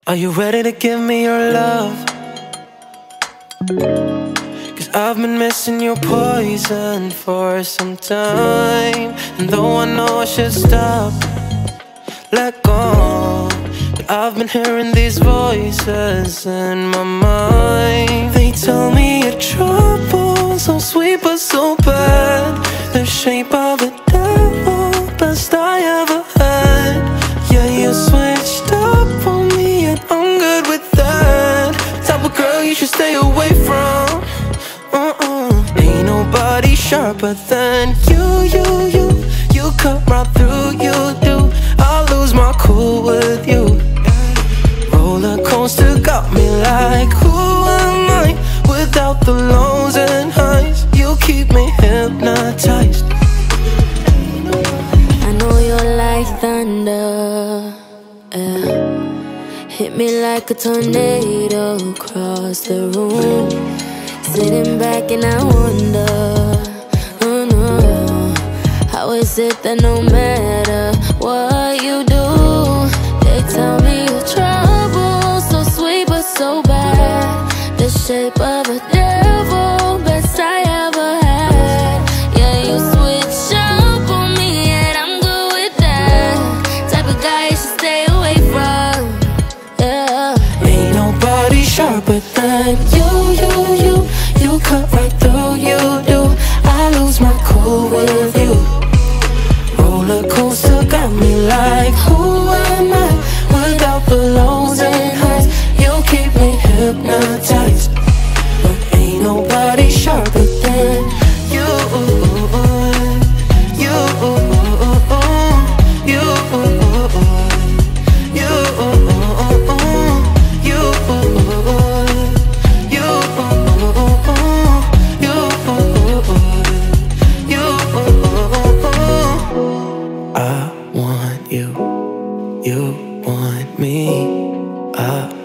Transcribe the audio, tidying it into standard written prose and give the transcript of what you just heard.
Are you ready to give me your love? Cause I've been missing your poison for some time. And though I know I should stop, let go, but I've been hearing these voices in my mind. They tell me you're trouble, so sweet but so bad. The shape of a devil, best I ever had. Yeah, you switched up on me and I'm good with that. Type of girl you should stay away from. Ain't nobody sharper than you cut right through, you do. I lose my cool with you. Roller coaster got me like, who am I without the lows and highs? You keep me hypnotized. I know you're like thunder, hit me like a tornado across the room. Sitting back and I wonder, oh no, how is it that no matter what you do, they tell me you're trouble, so sweet but so bad. The shape of a devil, best I ever had. Yeah, you switch up on me and I'm good with that. Type of guy you should stay away from. Yeah, ain't nobody sharper than you cut right through, you do. I lose my cool with you. Roller coaster got me like, who am I without the lows and highs? You keep me hypnotized, but ain't nobody sharper than you. I want you, you want me. I